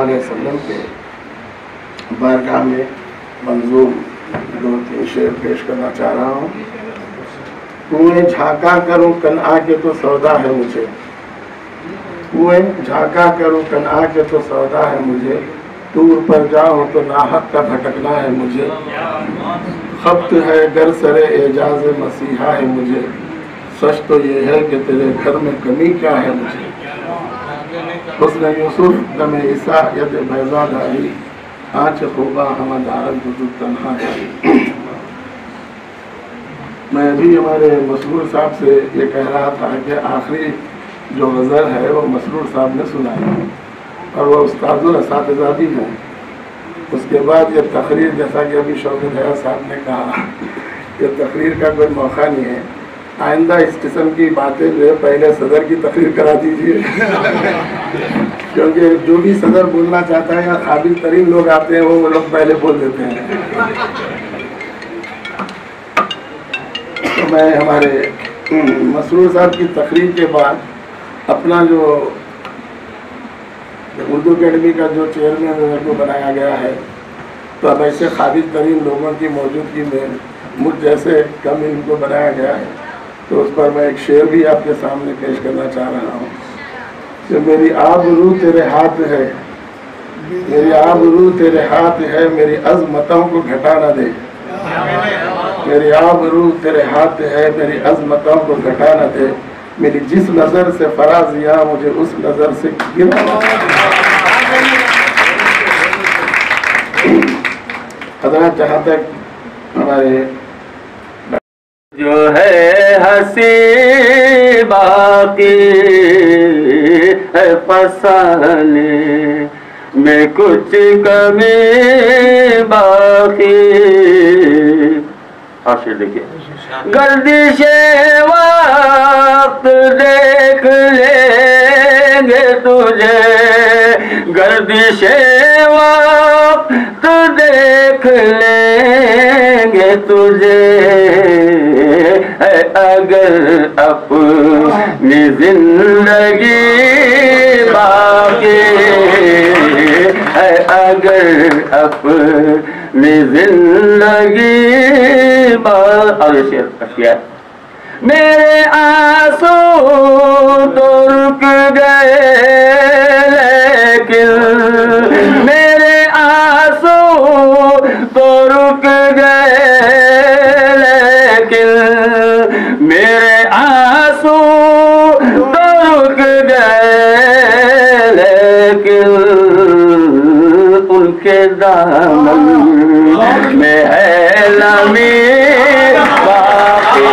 अलैहि वसल्लम के बारगाह में मंजूम 2-3 शेर पेश करना चाह रहा हूँ। कुएं झांका करूँ कन आके तो सौदा है मुझे, कुएं झांका करूँ कन आके तो सौदा है मुझे, टूर पर जाऊँ तो नाहक का भटकना है मुझे, खब्त है गर सरे एजाज मसीहा है मुझे, सच तो ये है कि तेरे घर में कमी क्या है मुझे, हुस्न यूसुफ दमे ईसा यद बैजा दारी, आँच खूबा हम दारन बुजुर्ग तन्हा है। मैं अभी हमारे मसरूर साहब से ये कह रहा था कि आखिरी जो गज़ल है वो मसरूर साहब ने सुनाई और वो उस्तादुल असातिज़ा भी हैं। उसके बाद ये तकरीर, जैसा कि अभी शौकत हया साहब ने कहा, ये तकरीर का कोई मौका नहीं है। आइंदा इस किस्म की बातें जो है पहले सदर की तकरीर करा दीजिए क्योंकि जो भी सदर बोलना चाहता है या काबिल तरीन लोग आते हैं वो लोग पहले बोल देते हैं। तो मैं हमारे मसरूर साहब की तकरीर के बाद अपना जो उर्दू अकेडमी का जो चेयरमैन को बनाया गया है, तो अब ऐसे काबिल तरीन लोगों की मौजूदगी में मुझ जैसे कम इनको बनाया गया है, तो उस पर मैं एक शेर भी आपके सामने पेश करना चाह रहा हूँ कि मेरी आबरू तेरे हाथ है, मेरी आबरू तेरे हाथ है, मेरी अज़मतों को घटा ना दे, मेरी आबरू तेरे हाथ है, मेरी अज़मतों को घटा ना दे, मेरी जिस नज़र से फराजिया मुझे उस नज़र से गिरा ना दे। हज़रत जहाँ तक हमारे जो है हंसी बाकी है फसाने में कुछ कमी बाकी। हाशिर देखिए, गर्दिश वक्त देख लेंगे तुझे, गर्दिश वक्त देख लेंगे तुझे, अगर अपनी जिंदगी बाकी है, अगर अपनी जिंदगी बाकी। मेरे आंसू तो रुक गए लेकिन, मेरे आंसू तो रुक गए लेकिन, मेरे आंसू तो रुक गए लेकिन, उनके दामन में है नमी बाकी,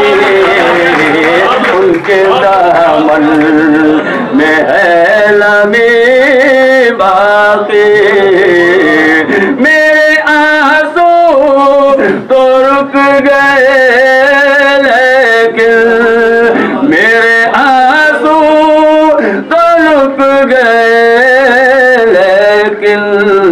उनके दामन में है नमी बाकी। मेरे आंसू तो रुक गए लेकिन, मेरे आंसू तो रुक गए लेकिन,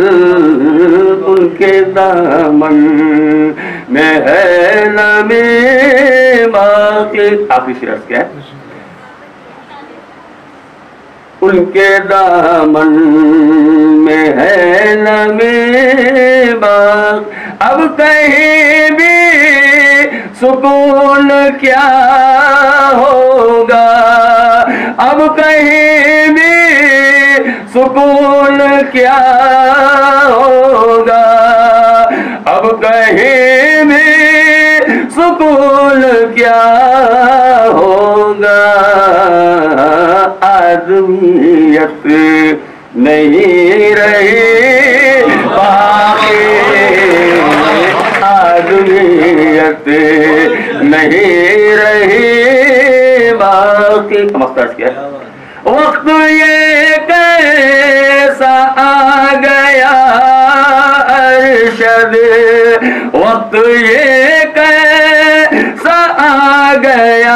उनके दामन में है नमी बाकी। आखिरी शेर क्या है? उनके दामन में है नमी बाकी। अब कहीं भी सुकून क्या होगा, अब कहीं भी सुकून क्या होगा, अब कहीं भी सुकून क्या होगा, आदमियत नहीं रही बाकी, आदमियत नहीं रही बाकी। मकसद क्या है? वक्त ये कैसा आ गया अरशद, वक्त ये कैसा आ गया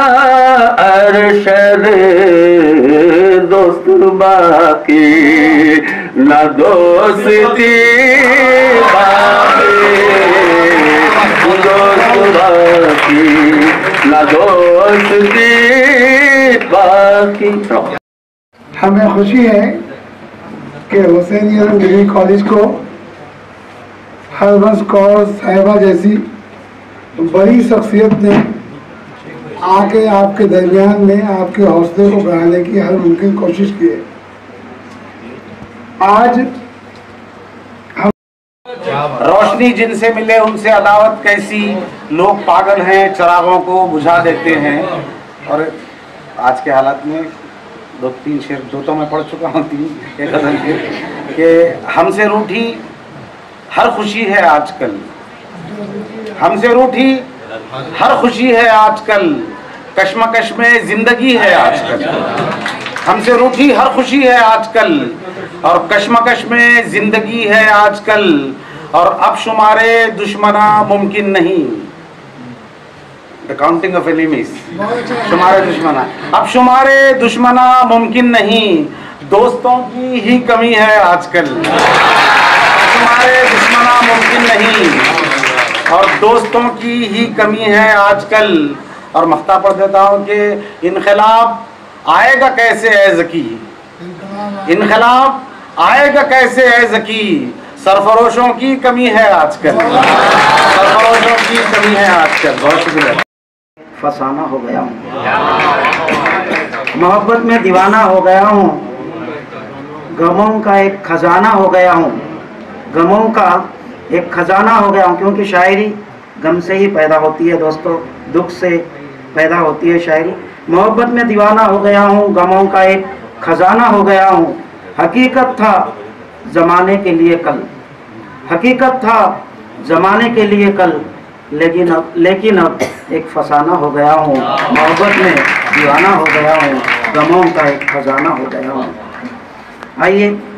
अरशद, दोस्त बाकी न दोस्ती बाकी, दोस्त बाकी न दोस्ती बाकी। हमें खुशी है कि हुसैनियालम डिग्री कॉलेज को हरबंस कौर साहिबा जैसी बड़ी शख्सियत ने आके आपके दरमियान में आपके हौसले को बढ़ाने की हर मुमकिन कोशिश की है। आज हम रोशनी जिनसे मिले उनसे अदावत कैसी, लोग पागल हैं चिरागों को बुझा देते हैं। और आज के हालात में 2-3 शेर, 2 तो मैं पढ़ चुका हूँ, 3 एक गज़ल कि हमसे रूठी हर खुशी है आजकल, हमसे रूठी हर खुशी है आजकल, कश्मकश में जिंदगी है आजकल। हमसे रूठी हर खुशी है आजकल और कश्मकश में जिंदगी है आजकल, और अब शुमारे दुश्मना मुमकिन नहीं। द काउंटिंग ऑफ एनिमीज, शुमारे दुश्मना, अब शुमारे दुश्मना मुमकिन नहीं, दोस्तों की ही कमी है आजकल। शुमारे दुश्मना मुमकिन नहीं और दोस्तों की ही कमी है आजकल। और मख्ता पढ़ देता हूँ कि इनकलाब आएगा कैसे ए ज़की, इनकलाब आएगा कैसे ए ज़की, सरफरोशों की कमी है आजकल, सरफरोशों की कमी है आजकल। बहुत शुक्रिया। फसाना हो गया हूँ, मोहब्बत में दीवाना हो गया हूँ, गमों का एक खजाना हो गया हूँ, गमों का एक खजाना हो गया हूँ। क्योंकि शायरी गम से ही पैदा होती है दोस्तों, दुख से पैदा होती है शायरी। मोहब्बत में दीवाना हो गया हूँ, गमों का एक खजाना हो गया हूँ। हकीकत था ज़माने के लिए कल, हकीकत था ज़माने के लिए कल, लेकिन अब एक फसाना हो गया हूँ। मोहब्बत में दीवाना हो गया हूँ, गमों का एक खजाना हो गया हूँ। आइए